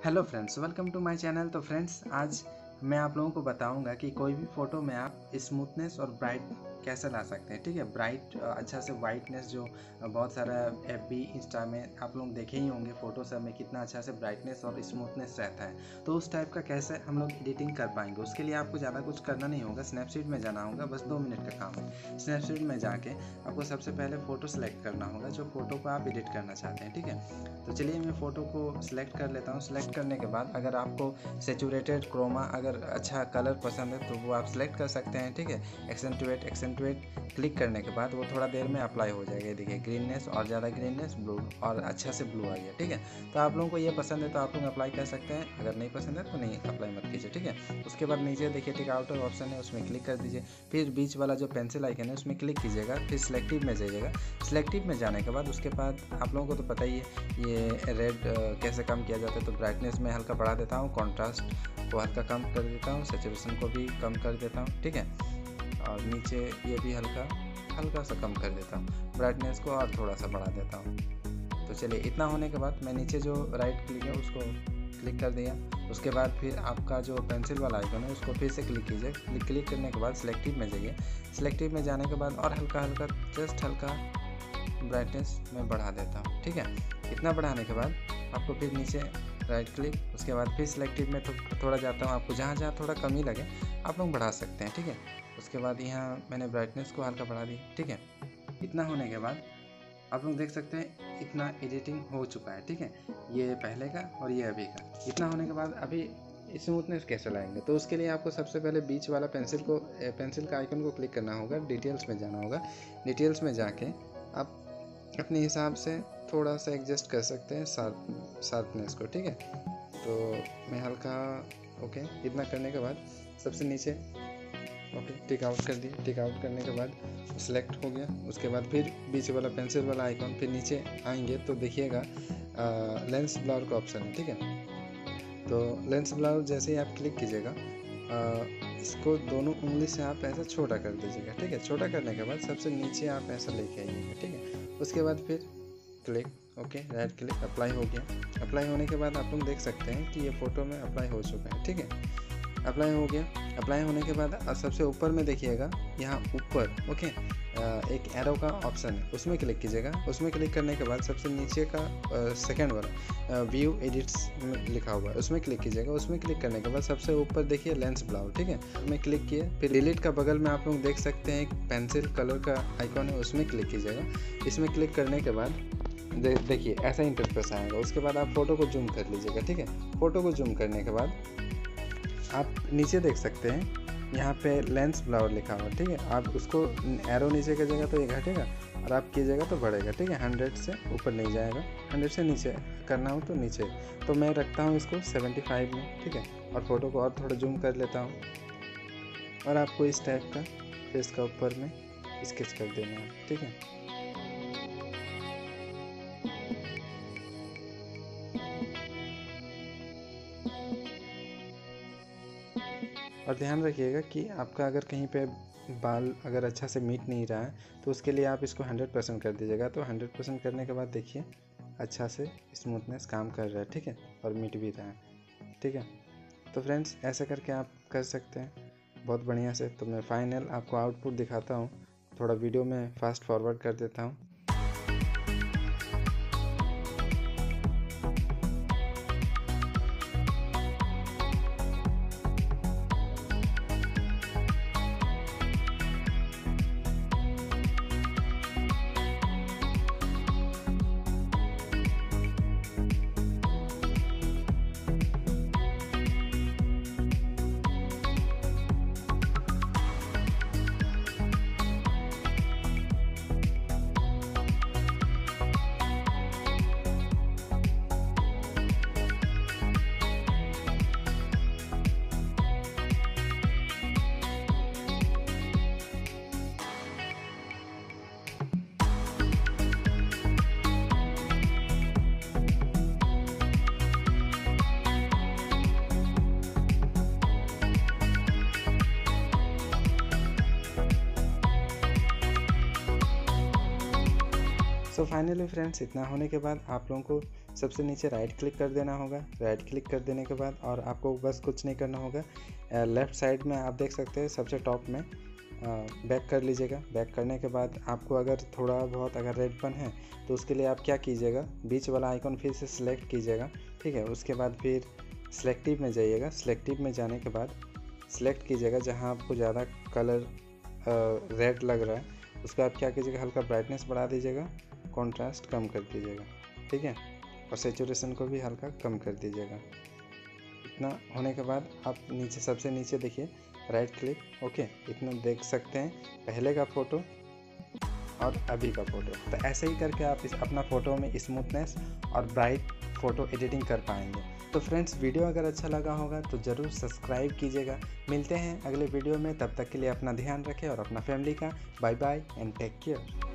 Hello friends, welcome to my channel. तो friends, आज मैं आप लोगों को बताऊंगा कि कोई भी फ़ोटो में आप स्मूथनेस और ब्राइट कैसे ला सकते हैं। ठीक है, ब्राइट अच्छा से वाइटनेस जो बहुत सारा एफबी इंस्टा में आप लोग देखे ही होंगे फ़ोटो सब में कितना अच्छा से ब्राइटनेस और स्मूथनेस रहता है। तो उस टाइप का कैसे हम लोग एडिटिंग कर पाएंगे, उसके लिए आपको ज़्यादा कुछ करना नहीं होगा। स्नैपसीड में जाना होगा, बस 2 मिनट का काम है। स्नैपसीड में जाके आपको सबसे पहले फ़ोटो सेलेक्ट करना होगा जो फ़ोटो को आप एडिट करना चाहते हैं। ठीक है, तो चलिए मैं फ़ोटो को सिलेक्ट कर लेता हूँ। सिलेक्ट करने के बाद अगर आपको सेचुरेटेड क्रोमा अगर अच्छा कलर पसंद है तो वो आप सिलेक्ट कर सकते हैं। ठीक है, एक्सेंटुएट क्लिक करने के बाद वो थोड़ा देर में अप्लाई हो जाएगा। देखिए ग्रीननेस और ज़्यादा ग्रीननेस, ब्लू और अच्छा से ब्लू आ गया। ठीक है, तो आप लोगों को ये पसंद है तो आप लोग अप्लाई कर सकते हैं, अगर नहीं पसंद है तो नहीं अप्लाई मत कीजिए। ठीक है, उसके बाद नीचे देखिए टिक आउट ऑप्शन है, उसमें क्लिक कर दीजिए। फिर बीच वाला जो पेंसिल आइकन है उसमें क्लिक कीजिएगा, फिर सिलेक्टिव में जाइएगा। सिलेक्टिव में जाने के बाद उसके बाद आप लोगों को तो पता ही है ये रेड कैसे कम किया जाता है। तो ब्राइटनेस में हल्का बढ़ा देता हूँ, कॉन्ट्रास्ट को हल्का कम कर देता हूँ, सैचुरेशन को भी कम कर देता हूँ। ठीक है, और नीचे ये भी हल्का सा कम कर देता हूँ, ब्राइटनेस को और थोड़ा सा बढ़ा देता हूँ। तो चलिए इतना होने के बाद मैं नीचे जो राइट क्लिक है उसको क्लिक कर दिया। उसके बाद फिर आपका जो पेंसिल वाला आइकन है उसको फिर से क्लिक कीजिए। क्लिक करने के बाद सिलेक्टिव में जाइए। सिलेक्टिव में जाने के बाद और हल्का जस्ट हल्का ब्राइटनेस में बढ़ा देता हूँ। ठीक है, इतना बढ़ाने के बाद आपको फिर नीचे राइट क्लिक, उसके बाद फिर सिलेक्टिव में थोड़ा जाता हूँ। आपको जहाँ थोड़ा कमी लगे आप लोग बढ़ा सकते हैं। ठीक है, उसके बाद यहाँ मैंने ब्राइटनेस को हल्का बढ़ा दी। ठीक है, इतना होने के बाद आप लोग देख सकते हैं इतना एडिटिंग हो चुका है। ठीक है, ये पहले का और ये अभी का। इतना होने के बाद अभी स्मूथनेस कैसे लाएंगे, तो उसके लिए आपको सबसे पहले बीच वाला पेंसिल का आइकन को क्लिक करना होगा। डिटेल्स में जाना होगा। डिटेल्स में जाके आप अपने हिसाब से थोड़ा सा एडजस्ट कर सकते हैं शार्पनेस को। ठीक है, तो मैं हल्का ओके, इतना करने के बाद सबसे नीचे ओके टिक आउट कर दिए। टिक आउट करने के बाद सिलेक्ट हो गया। उसके बाद फिर बीच वाला पेंसिल वाला आइकन, फिर नीचे आएंगे तो देखिएगा लेंस ब्लर का ऑप्शन है। ठीक है, तो लेंस ब्लर जैसे ही आप क्लिक कीजिएगा इसको दोनों उंगली से आप ऐसा छोटा कर दीजिएगा। ठीक है, छोटा करने के बाद सबसे नीचे आप ऐसा लेके आइएगा। ठीक है, उसके बाद फिर click okay, right click, apply हो गया। अप्लाई होने के बाद आप लोग देख सकते हैं कि ये फ़ोटो में अप्लाई हो चुका है। ठीक है, अप्लाई हो गया। अप्लाई होने के बाद सबसे ऊपर में देखिएगा यहाँ ऊपर ओके एक एरो का ऑप्शन है, उसमें क्लिक कीजिएगा। उसमें क्लिक करने के बाद सबसे नीचे का सेकंड वाला व्यू एडिट्स में लिखा हुआ है, उसमें क्लिक कीजिएगा। उसमें क्लिक करने के बाद सबसे ऊपर देखिए लेंस ब्लर। ठीक है, उसमें क्लिक किए। फिर डिलीट का बगल में आप लोग देख सकते हैं एक पेंसिल कलर का आइकॉन है, उसमें क्लिक कीजिएगा। इसमें क्लिक करने के बाद देखिए ऐसा इंटरफेस आएगा। उसके बाद आप फ़ोटो को जूम कर लीजिएगा। ठीक है, फ़ोटो को जूम करने के बाद आप नीचे देख सकते हैं यहाँ पे लेंस ब्लर लिखा हुआ। ठीक है, आप उसको एरो नीचे कीजिएगा तो ये घटेगा और आप कीजिएगा तो बढ़ेगा। ठीक है, 100 से ऊपर नहीं जाएगा, 100 से नीचे करना हो तो नीचे। तो मैं रखता हूँ इसको 75 में। ठीक है, और फ़ोटो को और थोड़ा जूम कर लेता हूँ और आपको इस टाइप का फेस का ऊपर में स्केच कर देना है। ठीक है, और ध्यान रखिएगा कि आपका अगर कहीं पे बाल अगर अच्छा से मीट नहीं रहा है तो उसके लिए आप इसको 100% कर दीजिएगा। तो 100% करने के बाद देखिए अच्छा से स्मूथनेस काम कर रहा है। ठीक है, और मीट भी रहा है। ठीक है, तो फ्रेंड्स ऐसे करके आप कर सकते हैं बहुत बढ़िया से। तो मैं फाइनल आपको आउटपुट दिखाता हूँ, थोड़ा वीडियो में फास्ट फॉरवर्ड कर देता हूँ। सो फाइनली फ्रेंड्स इतना होने के बाद आप लोगों को सबसे नीचे राइट क्लिक कर देना होगा। राइट क्लिक कर देने के बाद और आपको बस कुछ नहीं करना होगा, लेफ़्ट साइड में आप देख सकते हैं सबसे टॉप में बैक कर लीजिएगा। बैक करने के बाद आपको अगर थोड़ा बहुत अगर रेडपन है तो उसके लिए आप क्या कीजिएगा, बीच वाला आइकॉन फिर से सिलेक्ट कीजिएगा, ठीक है। उसके बाद फिर सिलेक्टिव में जाइएगा। सिलेक्टिव में जाने के बाद सिलेक्ट कीजिएगा जहां आपको ज़्यादा कलर रेड लग रहा है, उसका आप क्या कीजिएगा, हल्का ब्राइटनेस बढ़ा दीजिएगा, कॉन्ट्रास्ट कम कर दीजिएगा, ठीक है, और सेचुरेशन को भी हल्का कम कर दीजिएगा। इतना होने के बाद आप नीचे सबसे नीचे देखिए राइट क्लिक, ओके। इतना देख सकते हैं पहले का फ़ोटो और अभी का फ़ोटो। तो ऐसे ही करके आप इस अपना फ़ोटो में स्मूथनेस और ब्राइट फ़ोटो एडिटिंग कर पाएंगे। तो फ्रेंड्स, वीडियो अगर अच्छा लगा होगा तो ज़रूर सब्सक्राइब कीजिएगा। मिलते हैं अगले वीडियो में, तब तक के लिए अपना ध्यान रखें और अपना फैमिली का। Bye bye and take care.